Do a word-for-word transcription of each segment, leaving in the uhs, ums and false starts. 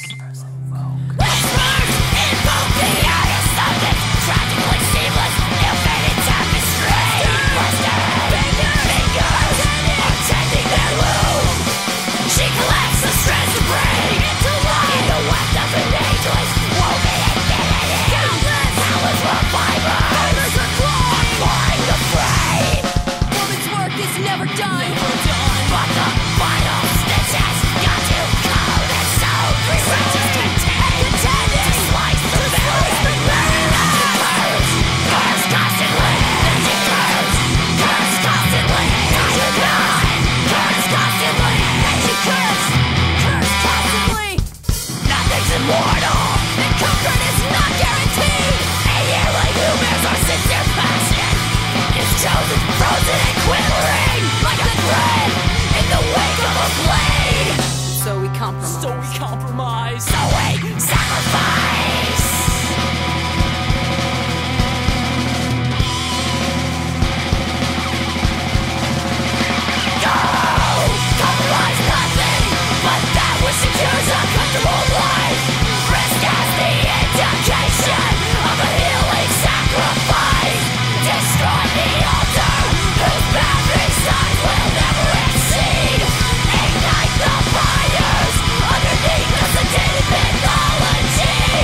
So we compromise. So we sacrifice. No, compromise nothing, but that which secures a comfortable life. Risk as the indication of a healing sacrifice. Destroy the altar, whose boundary signs will never exceed. Ignite the fires underneath the sedated mythology.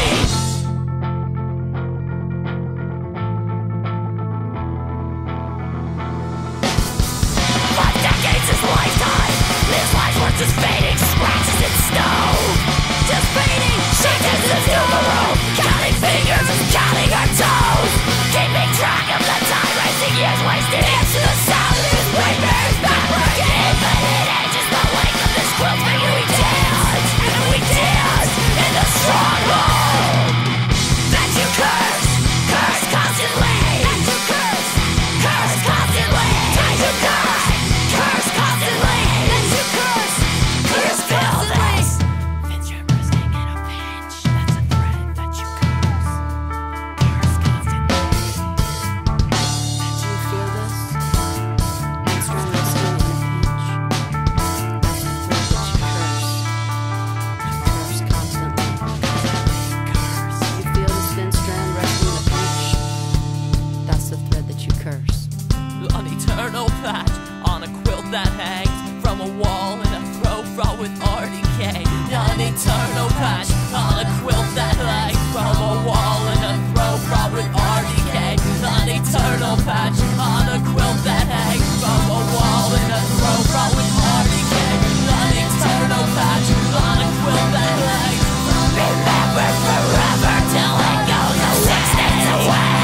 Five decades is lifetime. This life's worth just fading, scratches in snow. Just fading, shaking the numeral, counting fingers, counting our toes. Keeping track of the time, racing years wasted into the sound of his nightmares backward. Infinite ages, the length of this quilt, making we dance, and we dance in the stronghold that you curse, curse constantly, that you curse, curse constantly, that you curse, curse constantly, that you curse, curse feel this. Vince, you're bursting in a pinch. That's a thread that you curse, curse constantly. Do you feel this? It's from the skin in a pinch. That's the thread that you curse. You curse constantly. Curse. You feel this thin strand resting in a pinch. That's the thread that you curse. An eternal patch on a quilt that hangs from a wall in a throw fraught with R D K. An eternal patch on a quilt that hangs from a wall in a throw fraught with R D K. An eternal patch on a quilt that hangs from a wall in a throw fraught with R D K. An eternal patch on a quilt that hangs. Remember forever till it goes six days away.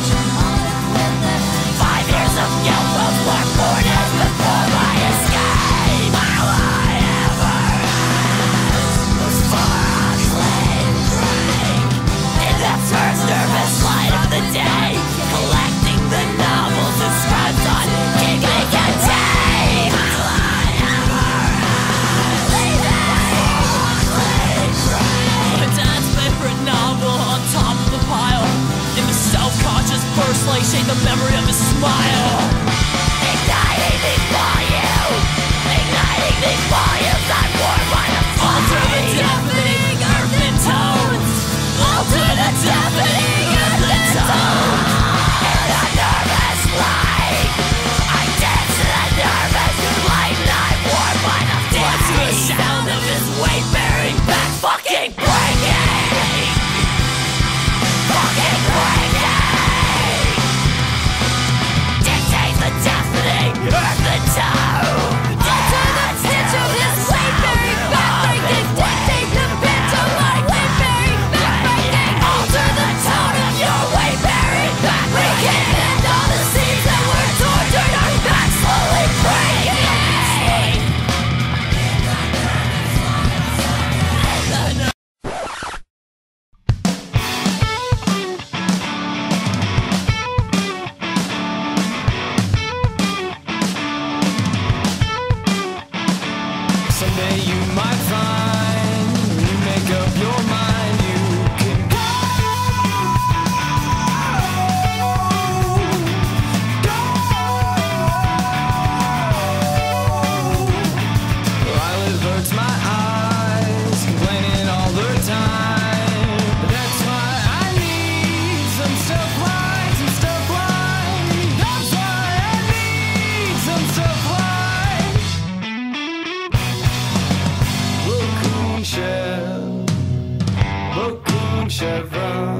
Five years of guilt, both were born as before my escape. All I ever asked was for a clean break. chevron.